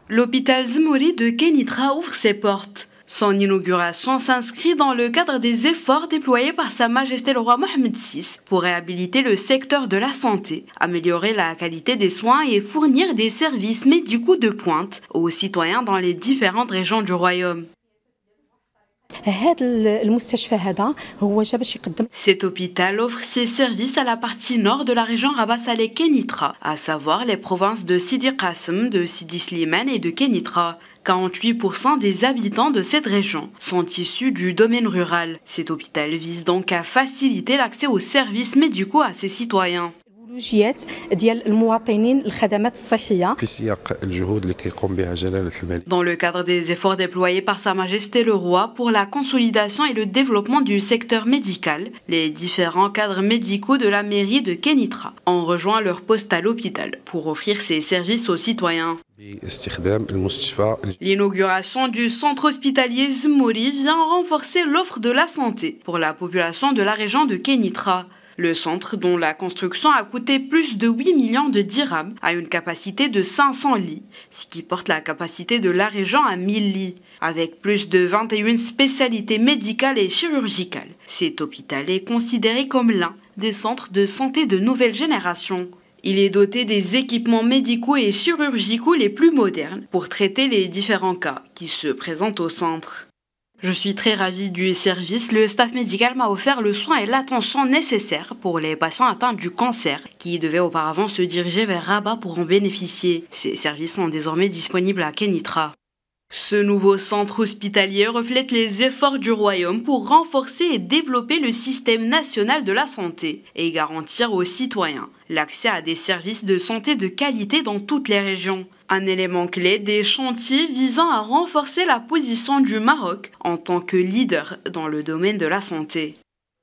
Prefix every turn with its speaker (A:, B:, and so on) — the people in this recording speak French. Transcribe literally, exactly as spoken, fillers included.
A: L'hôpital Zmouri de Kenitra ouvre ses portes. Son inauguration s'inscrit dans le cadre des efforts déployés par Sa Majesté le roi Mohammed six pour réhabiliter le secteur de la santé, améliorer la qualité des soins et fournir des services médicaux de pointe aux citoyens dans les différentes régions du royaume. Cet hôpital offre ses services à la partie nord de la région Rabat Saleh Kenitra, à savoir les provinces de Sidi Qasim, de Sidi Slimane et de Kenitra. quarante-huit pour cent des habitants de cette région sont issus du domaine rural. Cet hôpital vise donc à faciliter l'accès aux services médicaux à ses citoyens. Dans le cadre des efforts déployés par Sa Majesté le Roi pour la consolidation et le développement du secteur médical, les différents cadres médicaux de la mairie de Kenitra ont rejoint leur poste à l'hôpital pour offrir ces services aux citoyens. L'inauguration du centre hospitalier Zmouri vient renforcer l'offre de la santé pour la population de la région de Kenitra. Le centre, dont la construction a coûté plus de huit millions de dirhams, a une capacité de cinq cents lits, ce qui porte la capacité de la région à mille lits. Avec plus de vingt et une spécialités médicales et chirurgicales, cet hôpital est considéré comme l'un des centres de santé de nouvelle génération. Il est doté des équipements médicaux et chirurgicaux les plus modernes pour traiter les différents cas qui se présentent au centre. Je suis très ravie du service. Le staff médical m'a offert le soin et l'attention nécessaires pour les patients atteints du cancer qui devaient auparavant se diriger vers Rabat pour en bénéficier. Ces services sont désormais disponibles à Kenitra. Ce nouveau centre hospitalier reflète les efforts du royaume pour renforcer et développer le système national de la santé et garantir aux citoyens l'accès à des services de santé de qualité dans toutes les régions. Un élément clé des chantiers visant à renforcer la position du Maroc en tant que leader dans le domaine de la santé.